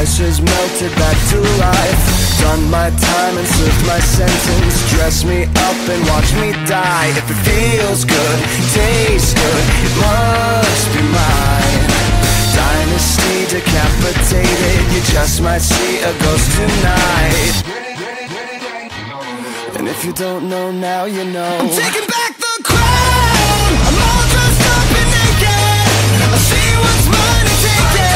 ashes melted back to life. Done my time and served my sentence. Dress me up and watch me die. If it feels good, tastes good, it must be mine. Dynasty decapitated, you just might see a ghost tonight. And if you don't know now, you know. I'm taking back the crown. I'm all dressed up and naked. I see what's mine and take it.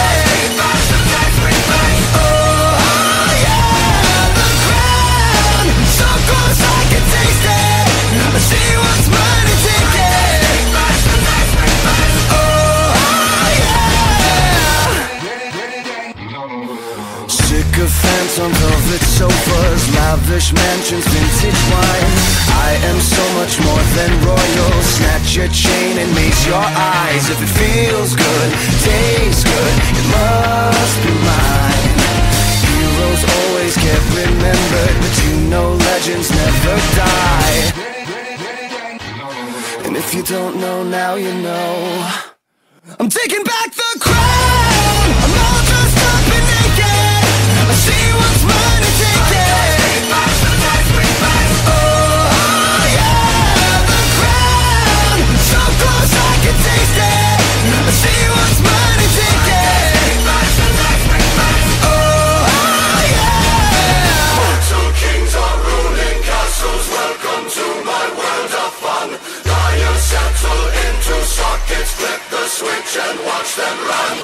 Oh yeah, the crown. So close I can taste it. I see what's mine and take it. Oh yeah. Sycophants on velvet sofas, lavish mansions, vintage wine. I am so much more than royal. Snatch your chain and maze your eyes. If it feels good, tastes good, it must be mine. Heroes always get remembered, but you know legends never die. And if you don't know now, you know. I'm taking back the crown. I'm all dressed up and naked. I see what's mine and take it. Oh yeah, the crown. So close I can taste it. I see what's mine and take it. Oh yeah. Mortal kings are ruling castles. Welcome to my world of fun. Lions settle into sockets. Flip the switch and watch them run.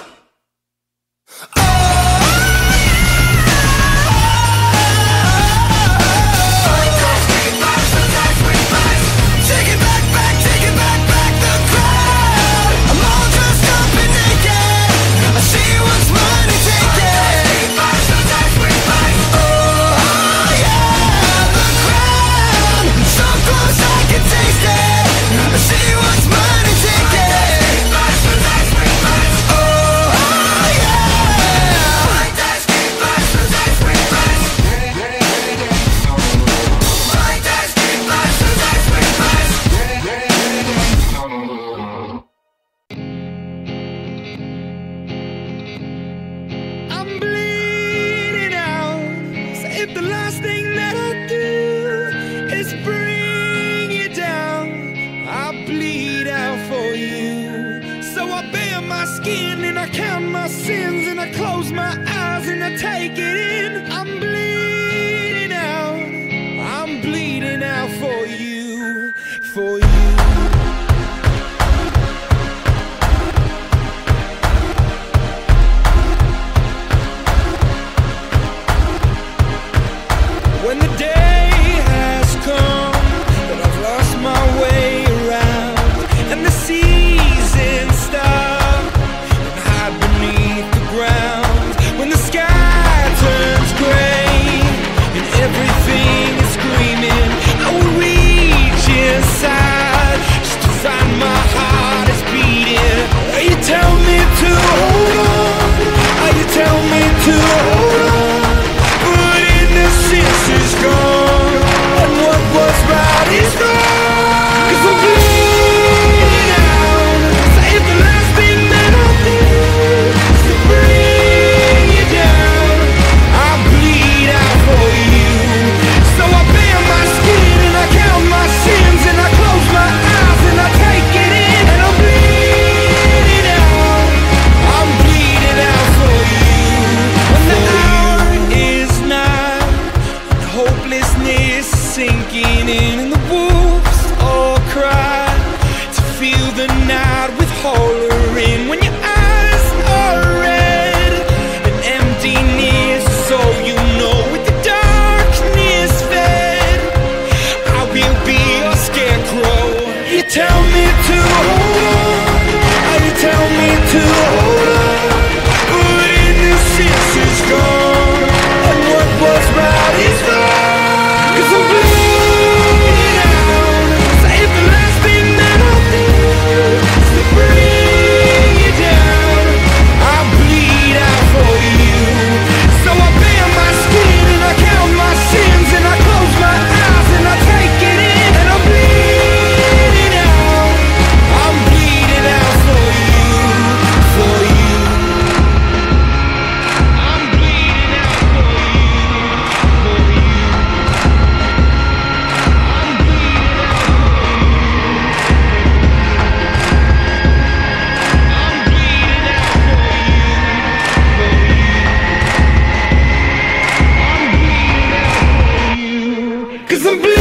'cause I'm